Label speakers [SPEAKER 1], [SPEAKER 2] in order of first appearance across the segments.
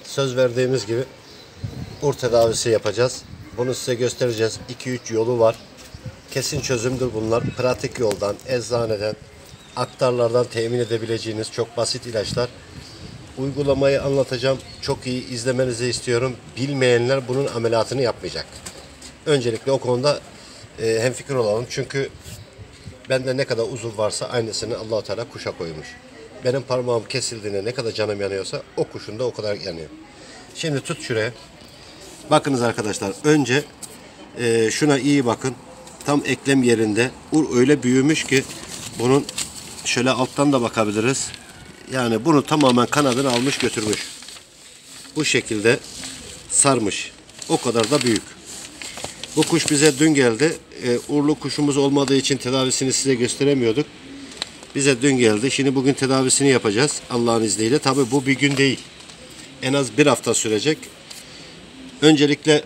[SPEAKER 1] söz verdiğimiz gibi ur tedavisi yapacağız. Bunu size göstereceğiz. 2-3 yolu var. Kesin çözümdür bunlar. Pratik yoldan, eczaneden, aktarlardan temin edebileceğiniz çok basit ilaçlar. Uygulamayı anlatacağım. Çok iyi izlemenizi istiyorum. Bilmeyenler bunun ameliyatını yapmayacak. Öncelikle o konuda hemfikir olalım. Çünkü bende ne kadar uzuv varsa aynısını Allah-u Teala kuşa koymuş. Benim parmağım kesildiğinde ne kadar canım yanıyorsa o kuşun da o kadar yanıyor. Şimdi tut şuraya. Bakınız arkadaşlar, önce şuna iyi bakın. Tam eklem yerinde. Ur öyle büyümüş ki bunun şöyle alttan da bakabiliriz. Yani bunu tamamen kanadını almış götürmüş. Bu şekilde sarmış. O kadar da büyük. Bu kuş bize dün geldi. Urlu kuşumuz olmadığı için tedavisini size gösteremiyorduk. Bize dün geldi. Şimdi bugün tedavisini yapacağız Allah'ın izniyle. Tabi bu bir gün değil. En az bir hafta sürecek. Öncelikle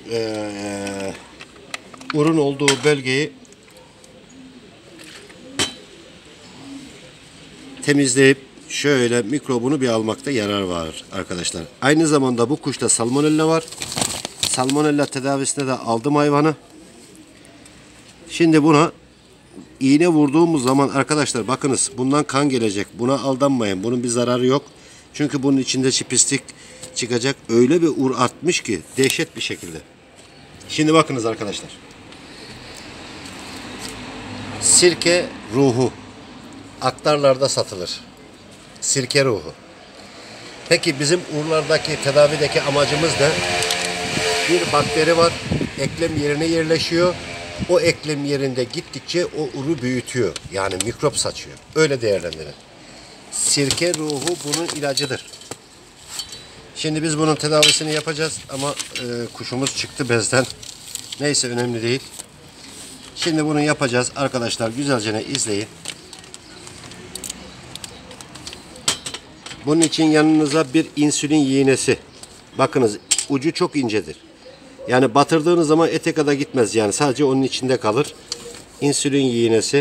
[SPEAKER 1] urun olduğu bölgeyi temizleyip şöyle mikrobunu bir almakta yarar var arkadaşlar. Aynı zamanda bu kuşta salmonella var. Salmonella tedavisine de aldım hayvanı. Şimdi buna iğne vurduğumuz zaman arkadaşlar bakınız bundan kan gelecek. Buna aldanmayın. Bunun bir zararı yok. Çünkü bunun içinde pislik çıkacak. Öyle bir ur artmış ki dehşet bir şekilde. Şimdi bakınız arkadaşlar. Sirke ruhu aktarlarda satılır. Sirke ruhu. Peki bizim urlardaki tedavideki amacımız ne? Bir bakteri var. Eklem yerine yerleşiyor. O eklem yerinde gittikçe o uru büyütüyor. Yani mikrop saçıyor. Öyle değerlendirin. Sirke ruhu bunun ilacıdır. Şimdi biz bunun tedavisini yapacağız ama kuşumuz çıktı bezden. Neyse önemli değil. Şimdi bunu yapacağız arkadaşlar. Güzelce izleyin. Bunun için yanınıza bir insülin iğnesi. Bakınız ucu çok incedir. Yani batırdığınız zaman ete kadar gitmez. Yani sadece onun içinde kalır. İnsülin iğnesi.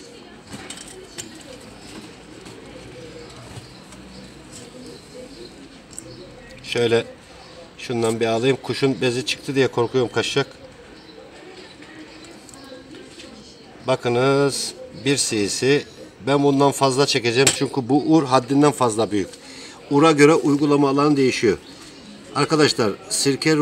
[SPEAKER 1] Şöyle şundan bir alayım. Kuşun bezi çıktı diye korkuyorum kaçacak. Bakınız 1 cc. Ben bundan fazla çekeceğim. Çünkü bu ur haddinden fazla büyük. Ura göre uygulama alanı değişiyor. Arkadaşlar sirke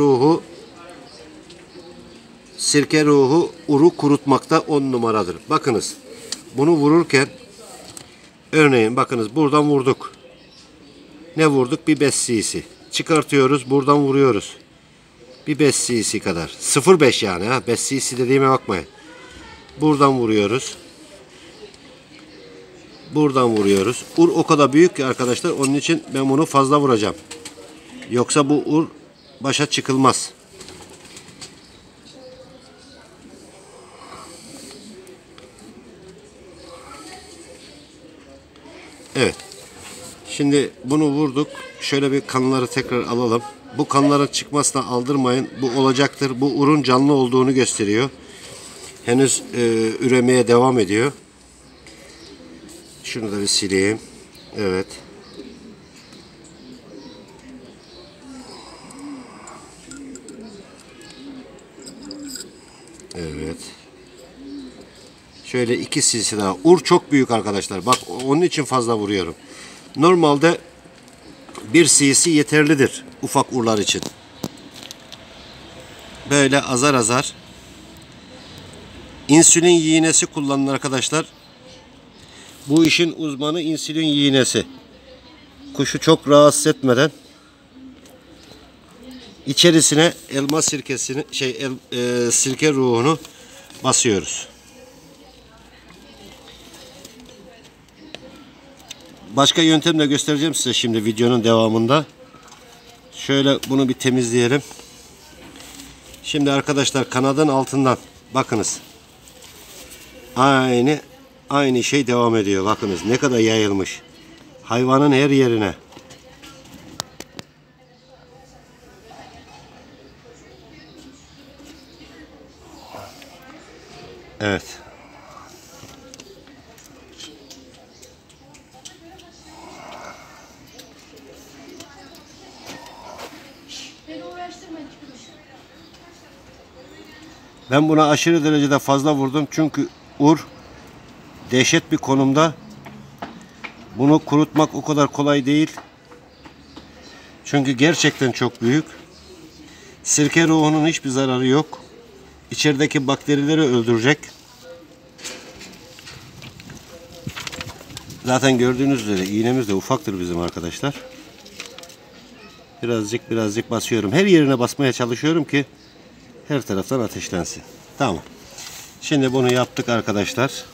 [SPEAKER 1] ruhu uru kurutmakta 10 numaradır. Bakınız bunu vururken örneğin bakınız buradan vurduk. Ne vurduk? Bir 5 cc. Çıkartıyoruz. Buradan vuruyoruz. Bir 5 cc kadar. 0,5 yani. 5 cc dediğime bakmayın. Buradan vuruyoruz. Buradan vuruyoruz. Ur o kadar büyük ki arkadaşlar. Onun için ben bunu fazla vuracağım. Yoksa bu ur başa çıkılmaz. Evet. Şimdi bunu vurduk. Şöyle bir kanları tekrar alalım. Bu kanların çıkmasına aldırmayın. Bu olacaktır. Bu urun canlı olduğunu gösteriyor. Henüz üremeye devam ediyor. Şunu da bir sileyim. Evet. Evet. Şöyle 2 cc daha. Ur çok büyük arkadaşlar. Bak onun için fazla vuruyorum. Normalde 1 cc yeterlidir ufak urlar için. Böyle azar azar. İnsülin iğnesi kullanın arkadaşlar. Bu işin uzmanı insülin iğnesi. Kuşu çok rahatsız etmeden içerisine elma sirkesini sirke ruhunu basıyoruz. Başka yöntemle göstereceğim size şimdi videonun devamında. Şöyle bunu bir temizleyelim. Şimdi arkadaşlar kanadın altından bakınız. Aynı şey devam ediyor. Bakınız ne kadar yayılmış. Hayvanın her yerine. Evet. Ben buna aşırı derecede fazla vurdum çünkü ur dehşet bir konumda. Bunu kurutmak o kadar kolay değil. Çünkü gerçekten çok büyük. Sirke ruhunun hiçbir zararı yok. İçerideki bakterileri öldürecek. Zaten gördüğünüz üzere iğnemiz de ufaktır bizim arkadaşlar. Birazcık basıyorum. Her yerine basmaya çalışıyorum ki her taraftan ateşlensin. Tamam. Şimdi bunu yaptık arkadaşlar.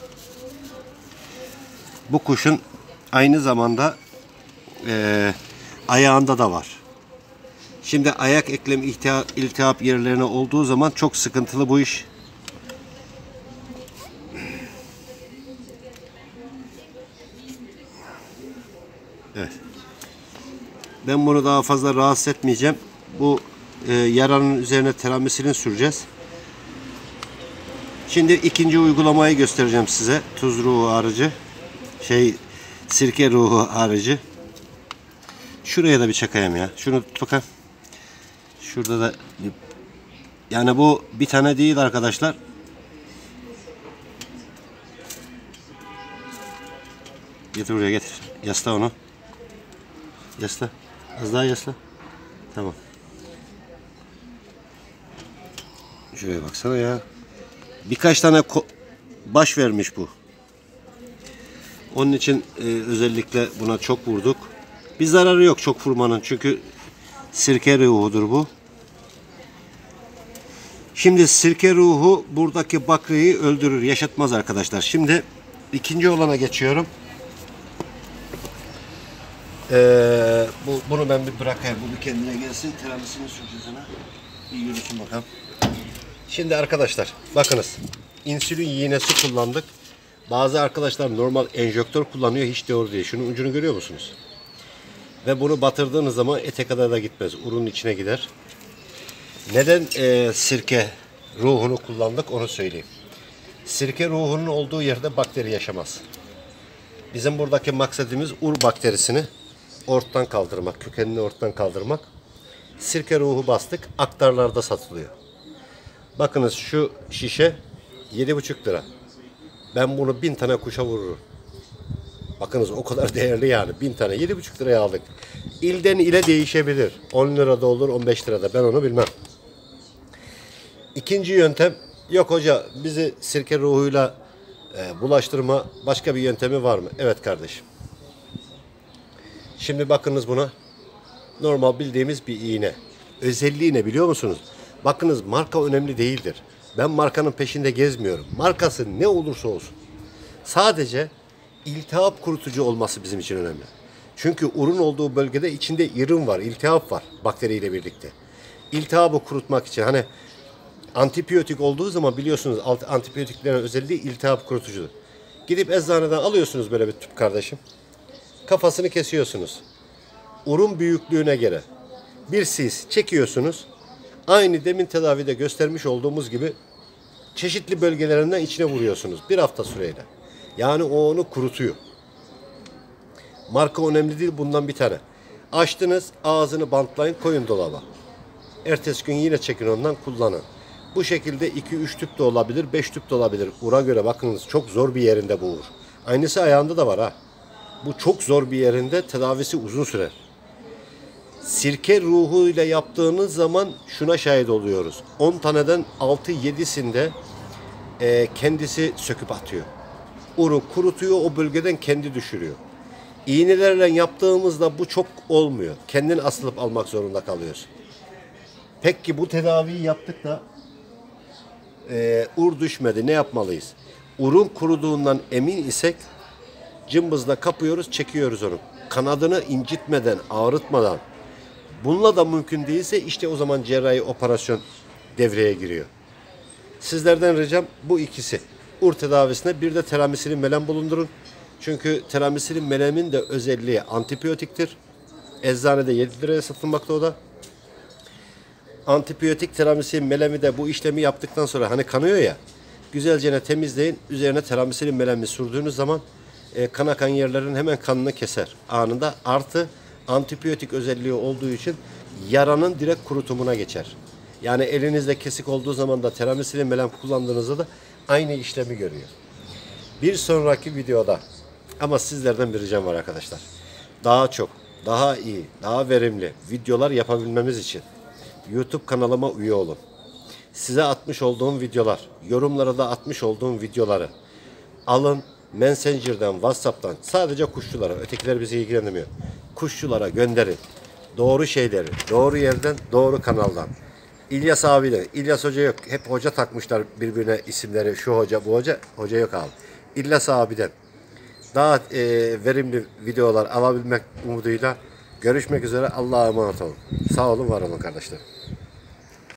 [SPEAKER 1] Bu kuşun aynı zamanda ayağında da var. Şimdi ayak eklem iltihap yerlerine olduğu zaman çok sıkıntılı bu iş. Evet. Ben bunu daha fazla rahatsız etmeyeceğim. Bu yaranın üzerine teramisilin süreceğiz. Şimdi ikinci uygulamayı göstereceğim size. Tuz ruhu harici. Sirke ruhu harici. Şuraya da bir çakayım ya. Şunu tut bakalım. Şurada da yani bu bir tane değil arkadaşlar. Getir buraya getir. Yasla onu. Yasla. Az daha yasla. Tamam. Şuraya baksana ya. Birkaç tane baş vermiş bu. Onun için özellikle buna çok vurduk. Bir zararı yok çok vurmanın. Çünkü sirke ruhudur bu. Şimdi sirke ruhu buradaki bakriyi öldürür, yaşatmaz arkadaşlar. Şimdi ikinci olana geçiyorum. Bunu ben bir bırakayım. Bu bir kendine gelsin. Teramisini süreceğiz ona. Bir yürüsün bakalım. Şimdi arkadaşlar bakınız. İnsülin iğnesi kullandık. Bazı arkadaşlar normal enjektör kullanıyor. Hiç doğru değil. Şunun ucunu görüyor musunuz? Ve bunu batırdığınız zaman ete kadar da gitmez. Urun içine gider. Neden sirke ruhunu kullandık onu söyleyeyim. Sirke ruhunun olduğu yerde bakteri yaşamaz. Bizim buradaki maksadımız ur bakterisini ortadan kaldırmak, kökenini ortadan kaldırmak. Sirke ruhu bastık, aktarlarda satılıyor. Bakınız şu şişe 7,5 lira. Ben bunu 1000 tane kuşa vururum. Bakınız o kadar değerli yani. 1000 tane 7,5 liraya aldık. İlden ile değişebilir. 10 lirada olur, 15 lirada. Ben onu bilmem. İkinci yöntem, yok hoca bizi sirke ruhuyla bulaştırma başka bir yöntemi var mı? Evet kardeşim. Şimdi bakınız buna. Normal bildiğimiz bir iğne. Özelliği ne biliyor musunuz? Bakınız marka önemli değildir. Ben markanın peşinde gezmiyorum. Markası ne olursa olsun. Sadece iltihap kurutucu olması bizim için önemli. Çünkü urun olduğu bölgede içinde irın var, iltihap var bakteriyle birlikte. İltihabı kurutmak için hani antibiyotik olduğu zaman biliyorsunuz antibiyotiklerin özelliği iltihap kurutucudur. Gidip eczaneden alıyorsunuz böyle bir tüp kardeşim. Kafasını kesiyorsunuz. Urun büyüklüğüne göre bir sis çekiyorsunuz. Aynı demin tedavide göstermiş olduğumuz gibi çeşitli bölgelerinden içine vuruyorsunuz. Bir hafta süreyle. Yani o onu kurutuyor. Marka önemli değil, bundan bir tane. Açtınız, ağzını bantlayın, koyun dolaba. Ertesi gün yine çekin ondan, kullanın. Bu şekilde 2-3 tüp de olabilir, 5 tüp de olabilir. Ura göre bakınız çok zor bir yerinde bu ur. Aynısı ayağında da var ha. Bu çok zor bir yerinde, tedavisi uzun sürer. Sirke ruhuyla yaptığınız zaman şuna şahit oluyoruz. 10 taneden 6-7'sinde kendisi söküp atıyor. Uru kurutuyor, o bölgeden kendi düşürüyor. İğnelerle yaptığımızda bu çok olmuyor. Kendin asılıp almak zorunda kalıyorsun. Peki bu tedaviyi yaptık da ur düşmedi. Ne yapmalıyız? Urun kuruduğundan emin isek cımbızla kapıyoruz, çekiyoruz onu. Kanadını incitmeden, ağrıtmadan. Bununla da mümkün değilse işte o zaman cerrahi operasyon devreye giriyor. Sizlerden ricam bu ikisi. Ur tedavisine bir de teramisilin melem bulundurun. Çünkü teramisilin melemin de özelliği antibiyotiktir. Eczanede 7 liraya satılmakta o da. Antibiyotik teramisilin melemi de bu işlemi yaptıktan sonra hani kanıyor ya. Güzelce temizleyin. Üzerine teramisilin melemi sürdüğünüz zaman kan akan yerlerin hemen kanını keser anında. Artı antibiyotik özelliği olduğu için yaranın direkt kurutumuna geçer. Yani elinizde kesik olduğu zaman da teramisilin melem kullandığınızda da aynı işlemi görüyor. Bir sonraki videoda ama sizlerden bir ricam var arkadaşlar. Daha çok, daha iyi, daha verimli videolar yapabilmemiz için YouTube kanalıma üye olun. Size atmış olduğum videolar, yorumlara da atmış olduğum videoları alın, Messenger'dan, WhatsApp'tan sadece kuşçulara, ötekiler bizi ilgilendirmiyor. Kuşçulara gönderin. Doğru şeyleri, doğru yerden, doğru kanaldan. İlyas abiyle, İlyas Hoca yok. Hep hoca takmışlar birbirine isimleri. Şu hoca, bu hoca. Hoca yok abi. İlyas abiden daha verimli videolar alabilmek umuduyla görüşmek üzere. Allah'a emanet olun. Sağ olun, var olun kardeşler.